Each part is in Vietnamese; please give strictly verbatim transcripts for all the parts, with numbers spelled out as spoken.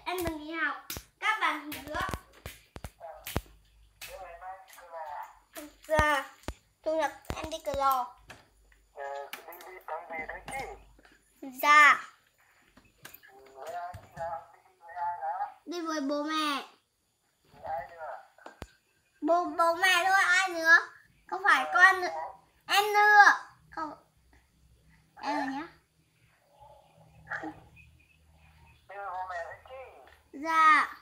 em đừng nghỉ học. Các bạn nghỉ nữa. Dạ. Chủ nhật em đi cờ lò. Dạ. Đi với bố mẹ. Bố bố mẹ thôi, ai nữa? Không phải con nữa. Em nữa. Không. Em rồi nhá. Dạ.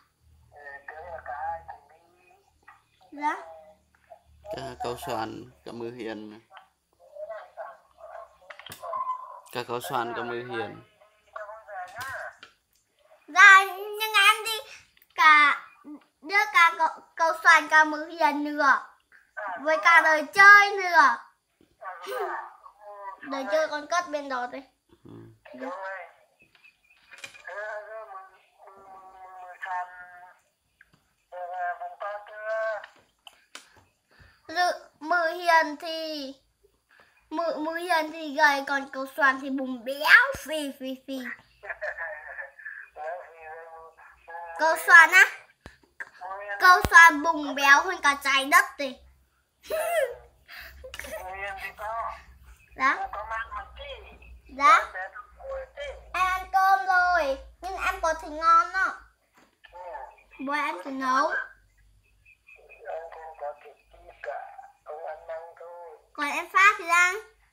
Dạ. Cả Cao Soàn, cả Mưa Hiền. Cả Cao Soàn, cả Mưa Hiền. Dạ, nhưng em đi cả đưa cả cậu, cậu Soàn cả Mưa Hiền nữa. Với cả đời chơi nữa. Đời chơi con cất bên đó đi. Ừ. Dạ. Mưa Hiền thì Mưa, Mưa Hiền thì gầy, còn cậu Soàn thì bùng béo phì phì phì. Cậu Soàn á, cậu Soàn bùng béo hơn cả trái đất thì. Đó. Dạ. Em ăn cơm rồi, nhưng em có thịt ngon đó. Bố em thử nấu. Còn em phát thì ăn.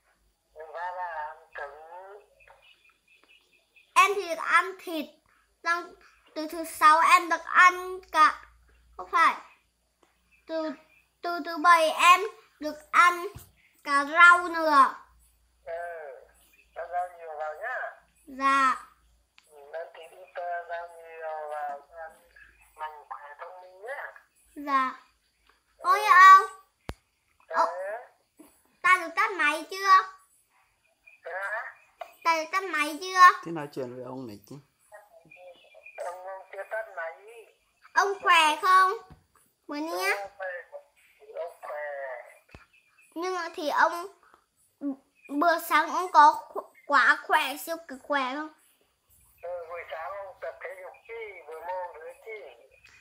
Em thì được ăn thịt. Xong từ thứ sáu em được ăn cả. Không phải. Từ từ thứ bảy em được ăn cả rau nữa. Ừ, ăn rau nhiều vào nhá. Dạ. Ăn thịt ít rau nhiều vào, ăn mạnh khỏe thông minh nhá. Dạ. Ôi ông. Ồ, Ừ. ta được tắt máy chưa? Hả? Ta được tắt máy chưa? Thế nói chuyện với ông này chứ. Ông, ông chưa tắt máy. Ông khỏe không? Mới nhé. Ông khỏe. Nhưng mà thì ông bữa sáng ông có quá khỏe, siêu cực khỏe không? Ừ, buổi sáng ông tập thể dục chi, buổi môn nữa chi.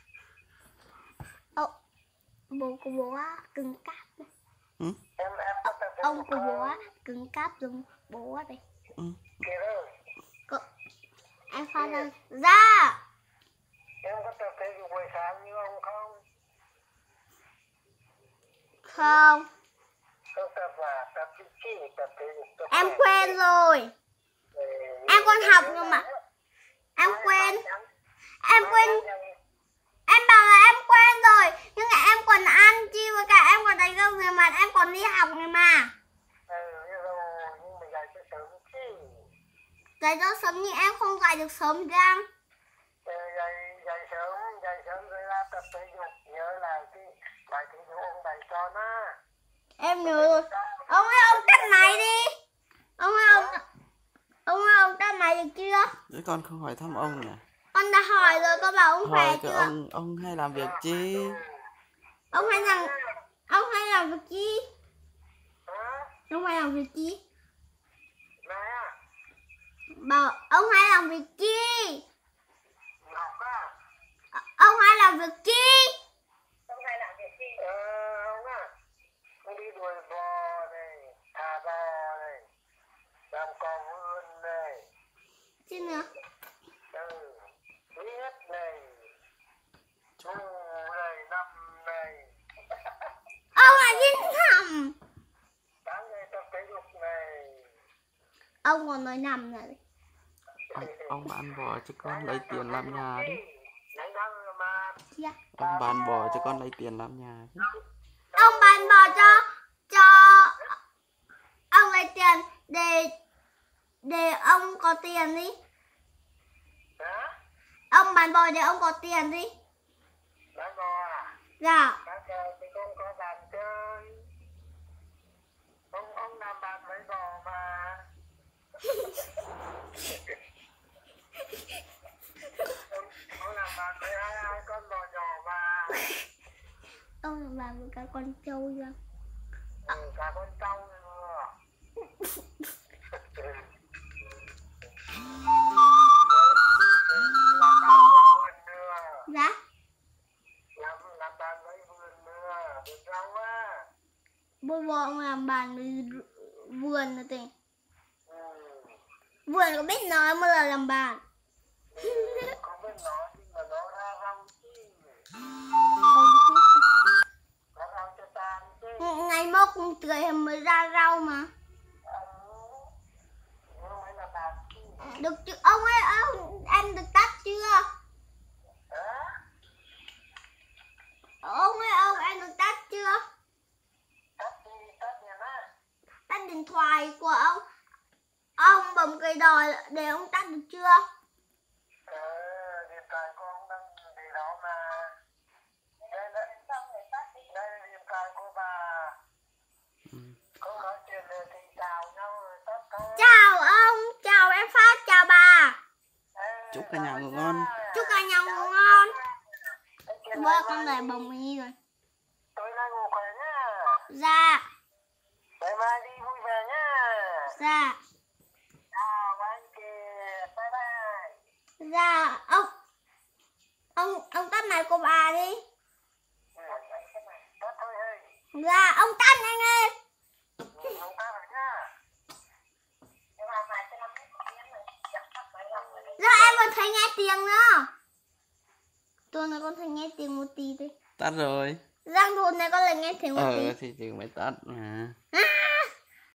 Ồ, bố của bố á, cứng cáp. Ừ? Em, em có tập thể Ông dục của bố á, không? cứng cáp giống bố á đây. Ừ. Kìa đâu? Cô, em phát ra. Dạ. Em có tập thể dục buổi sáng như ông không? Không. Không tập à? Tập chi chi? Tập thể dục tập Em khỏe. quen rồi. Ừ, Em còn học nữa mà. Em quen. Em quên. Em bảo là em quen rồi. Nhưng mà em còn ăn chi với cả em còn đánh răng rửa mặt. Em còn đi học này mà. Ừ, rồi, nhưng mà dạy cho sớm chi. Dạy cho sớm nhưng em không dạy được sớm răng. Ừ, dạy, dạy sớm, dạy sớm rồi ra tập thể dục. Nhớ lại cái bài thể dục ông bày cho nó. Em nhớ rồi. Ông ơi, ông tắt máy đi. Ông ơi, ông Ông ơi, ông tắt máy được chưa? Thế con không hỏi thăm ông nè. Con đã hỏi rồi, con bảo ông khỏe Hỏi cái chưa? ông ông hay làm việc chi? Ông hay làm Ông hay làm việc chi? Hả? Ông hay làm việc chi? Này à? Bảo ông hay làm việc chi? Học à? Ông hay làm việc chi? Ông hay làm việc gì? Ờ, ông à? Ông đi đuổi bò này, thả bò này, làm cò vườn này. Chi nữa? Ừ, viết này, chú này, năm này. Ông là đi nằm. Sáng ngày tập thể dục này. Ông còn nói nằm này. Ông, ông bán bò cho con lấy tiền làm nhà đi. Đánh răng rửa mặt. Dạ. Ông bán bò cho con lấy tiền làm nhà chứ. Ông bán bò cho cho ông lấy tiền để để ông có tiền đi. Hả? Ông bán bò để ông có tiền đi. Bán bò à? Dạ. Bán bò thì con có bàn chơi. Ông, ông làm bàn với bò mà. ông, ông làm bàn với hai, hai con bò nhỏ mà. Ông làm bàn với cả con trâu chưa? Ừ, cả con trâu nữa. Làm bàn với biết nói mới là làm bạn. Không biết nói nhưng mà nó ra rau chứ. Ra rau cho tan chứ. Ngày mốt cũng tươi mới ra rau mà. Được chứ ông ơi, ông em được tắt chưa? Ông ơi, ông em được tắt chưa? Tắt điện thoại của ông. Ông bấm cái đòi để ông tắt được chưa? Ờ, điện thoại con đang để đó mà. Đây là đây là điện thoại của bà. Ừ. Không nói chuyện rồi thì chào nhau rồi tắt thôi. Chào ông, chào em Phát, chào bà. Chúc cả nhà ngủ ngon. Chúc cả nhà ngủ ngon. Bơ con để bồng y rồi. Tối nay ngủ khỏe nhá. Dạ. Ngày mai đi vui vẻ nhá. Dạ. Chào anh kìa. Bye bye. Dạ. Ông Ông ông tắt này của bà đi. Ừ, tắt thôi ơi. Dạ, ông tắt nhanh lên. Ừ, không tắt rồi nhá. Dạ em còn thấy nghe tiếng nữa. Tôi nói con thấy nghe tiếng một tí thôi. Tắt rồi. Giang thôn này con lại nghe tiếng một tí. Ờ thì chừng mày tắt mà. À.